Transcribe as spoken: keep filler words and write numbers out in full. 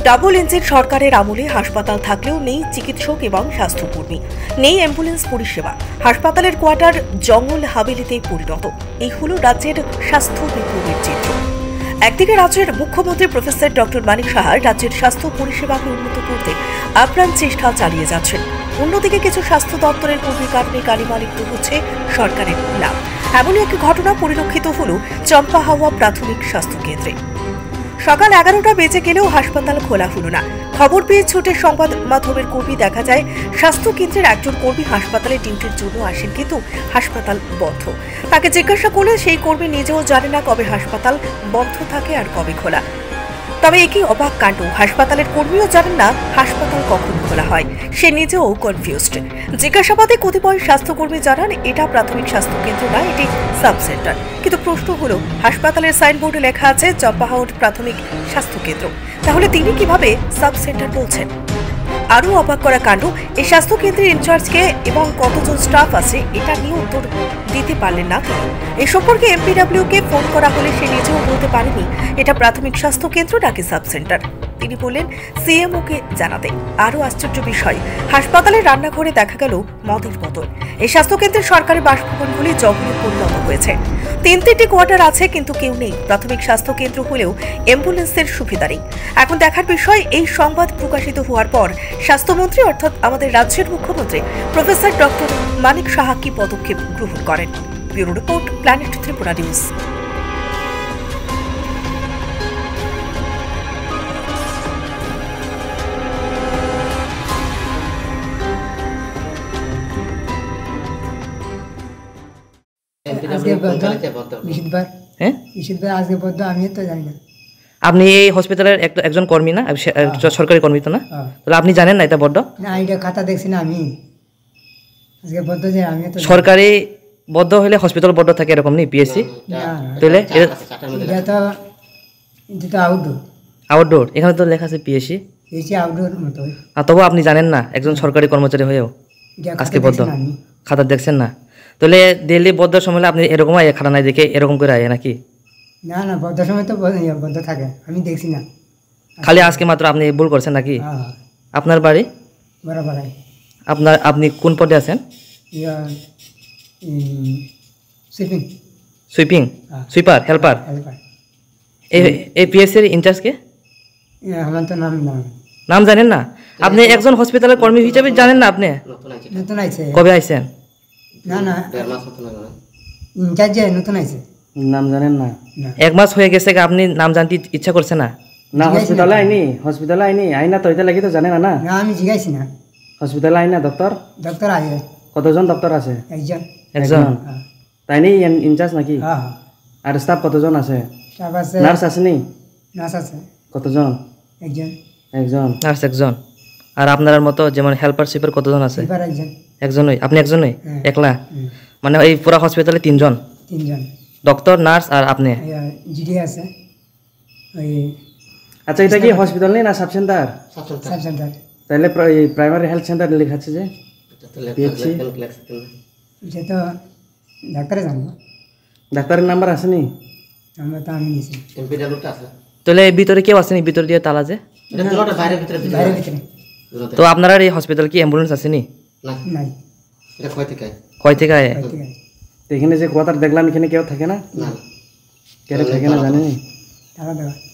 Double engine সরকারের আমলে হাসপাতাল থাকলেও নেই চিকিৎসক এবং স্বাস্থ্যকর্মী, নেই অ্যাম্বুলেন্স পরিষেবা। হাসপাতালের কোয়ার্টার জঙ্গল হাভেলিতে পরিণত। এই হলো রাজ্যের স্বাস্থ্য বিপ্লবের চিত্র। একদিকে রাজ্যের মুখ্যমন্ত্রী প্রফেসর ডক্টর মানিক সাহা রাজ্যের স্বাস্থ্য পরিষেবাকে উন্নত করতে আপ্রাণ চেষ্টা চালিয়ে যাচ্ছেন, অন্যদিকে কিছু স্বাস্থ্য দপ্তরের কর্মীর কারণে কালিমা লিপ্ত হচ্ছে সরকারের লাভ। এমনই একটি ঘটনা পরিলক্ষিত হল চম্পা হাওয়া প্রাথমিক স্বাস্থ্য কেন্দ্রে। সকাল এগারোটা বেজে গেলেও হাসপাতাল খোলা হলো না। খবর পেয়ে ছুটে সংবাদ মাধ্যমের কর্মী দেখা যায় স্বাস্থ্য কেন্দ্রের একজন কর্মী হাসপাতালে ডিউটির জন্য আসেন, কিন্তু হাসপাতাল বন্ধ। তাকে জিজ্ঞাসা করলে সেই কর্মী নিজেও জানে না কবে হাসপাতাল বন্ধ থাকে আর কবে খোলা। তবে একই অবাক কাণ্ড, হাসপাতালের কর্মীও জানেন না হাসপাতাল কখন খোলা হয়, সে নিজেও কনফিউজড। জিজ্ঞাসাবাদে কতিপয় স্বাস্থ্যকর্মী জানান এটা প্রাথমিক স্বাস্থ্য কেন্দ্র না, এটি সাব সেন্টার। কিন্তু প্রশ্ন হলো, হাসপাতালের সাইনবোর্ডে লেখা আছে চম্পাহাউট প্রাথমিক স্বাস্থ্য কেন্দ্র, তাহলে তিনি কিভাবে সাব সেন্টার বলছেন? আরও অবাক করা কাণ্ড, এই স্বাস্থ্য কেন্দ্রের ইনচার্জকে এবং কতজন স্টাফ আছে এটা নিয়ে উত্তর দিতে পারলেন না তিনি। এ সম্পর্কে এমপিডব্লিউ কে ফোন করা হলে সে নিজেও বলতে পারেনি এটা প্রাথমিক স্বাস্থ্য কেন্দ্র নাকি সাব সেন্টার। তিনি বললেন সিএমও কে জানাতে। আরও আশ্চর্য বিষয়, হাসপাতালের রান্নাঘরে দেখা গেল মদের বোতল। এই স্বাস্থ্য কেন্দ্রের সরকারি বাসভবনগুলি জঙ্গলে পরিণত হয়েছে। তিন তিনটি কোয়ার্টার আছে, কিন্তু কেউ নেই। প্রাথমিক স্বাস্থ্য কেন্দ্র হলেও অ্যাম্বুলেন্সের সুবিধা নেই। এখন দেখার বিষয়, এই সংবাদ প্রকাশিত হওয়ার পর স্বাস্থ্যমন্ত্রী অর্থাৎ আমাদের রাজ্যের মুখ্যমন্ত্রী প্রফেসর ডক্টর মানিক সাহা কি পদক্ষেপ গ্রহণ করেন। Bureau report, planet Tripura news. আপনি এই হসপিটালের একজন কর্মী না, সরকারি কর্মী তো না? তাহলে আপনি জানেন না এটা বড্ড? না, এটা খাতা দেখছি না আমি। আজকে বদ্ধ যে আমি তো সরকারি বদ্ধ হলে হসপিটাল বদ্ধ থাকে এরকম নেই পিএসসি? তাহলে এটা তো এটা তো আউটডোর। আউটডোর, এখানে তো লেখা আছে পিএসসি। পিএসসি আউটডোর মতো। আর তবু আপনি জানেন না একজন সরকারি কর্মচারী হয়েও আজকে বদ্ধ খাতা দেখছেন না? তাহলে দিল্লি বদ্ধ সময় আপনি এরকম আয় খাতা নাই দেখে এরকম করে আয় নাকি? না না, বদ্ধ সময় তো বদ্ধ থাকে, আমি দেখছি না। খালি আজকে মাত্র আপনি ভুল করছেন নাকি? আপনার বাড়ি? বরাবর। আপনার আপনি কোন পদে আছেন? সুইপিং। Sweeping, sweeper, helper. এই পিএসসির ইনচার্জ কে? আমার তো নাম না। নাম জানেন না? আপনি একজন হসপিটালের কর্মী হিসেবে জানেন না? আপনি নতুন আইছে। কবে আইছেন? না না, ইনচার্জ নতুন আইছে, নাম জানেন না? এক মাস হয়ে গেছে, আপনি নাম জানতে ইচ্ছা করছে না? না হসপিটালে আইনি, হসপিটালে আইনি আইনা তো এটা লাগি তো জানেন না? না আমি জিজ্ঞাসি না। হসপিটালে আইনা ডক্টর ডক্টর আছে। কতজন ডক্টর আছে? একজন। একজন তাই নেই ইনচার্জ নাকি? আর স্টাফ কতজন আছে? স্টাফ আছে। নার্স আছে নি? নার্স আছে। কতজন? একজন। একজন নার্স একজন। আর আপনার মতো যেমন হেল্পার সুইপার কতজন আছে? সুইপার একজন। একজনই? আপনি একজনই একলা? মানে এই পুরো হসপিটালে তিনজন? তিনজন, ডক্টর, নার্স আর আপনি। জিডি আছে। ওই আচ্ছা, এটা কি হসপিটাল নেই না সাব সেন্টার? Sub centre. তাহলে প্রাইমারি হেলথ সেন্টার লেখা আছে যে পিএইচসি। এটা তো ডাক্তারে জানবো। ডাক্তারের নাম্বার আছে নি? নাম্বার তো আমি নিছি। এমপিডব্লিউটা আছে। তাহলে ভিতরে কেউ আসেনি? ভিতর দিয়ে তালা যে? এটা পুরোটা বাইরে ভিতরে বাইরে ভিতরে। তো আপনার এই হসপিটাল কি অ্যাম্বুলেন্স আছে নি? না নাই। এটা কয় থেকে আয়? কয় থেকে আয়? এখানে যে কোয়ার্টার দেখলাম, এখানে কেউ থাকে না? না, কেউ থাকে না জানেন? টাকা দেওয়া।